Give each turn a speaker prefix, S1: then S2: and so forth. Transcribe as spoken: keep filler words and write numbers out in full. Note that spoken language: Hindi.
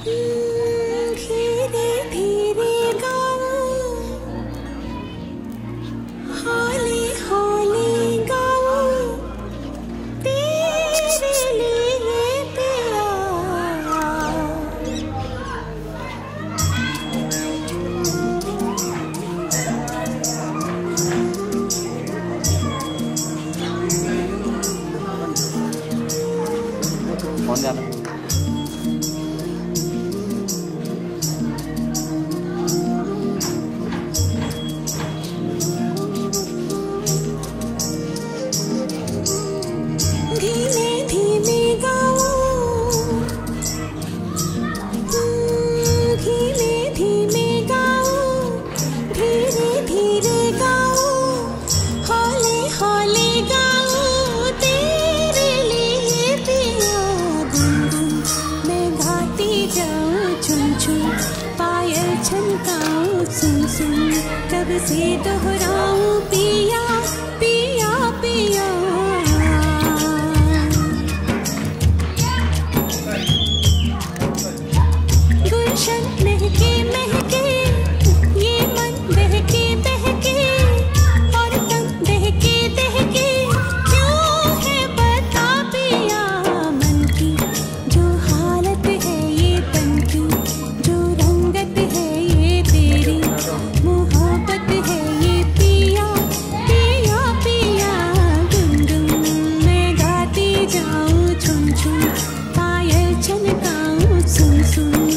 S1: धीरे धीरे गाऊं, हौले हौले गाऊं, तेरे लिए पिया।
S2: कौन जाना?
S1: धीमे धीमे गाऊं, धीमे धीमे गाऊं, धीरे धीरे गाऊं, हौले हौले गाऊं, तेरे लिए पिया। गुनगुन मैं गाती जाऊं, चुन चुन पायल छनकाऊं, सुन सुन कब से दोहराऊं, पिया पिया पिया। गुलशन महके महके, ये मन बहके बहके, और तन दहके दहके, क्यों है बता पिया। मन की जो हालत है ये तन की, जो रंगत है ये तेरी मोहब्बत है ये पिया पिया पिया। गुनगुन मैं गाती जाऊं, छुन छुन पायल छनकाऊं, सुन सुन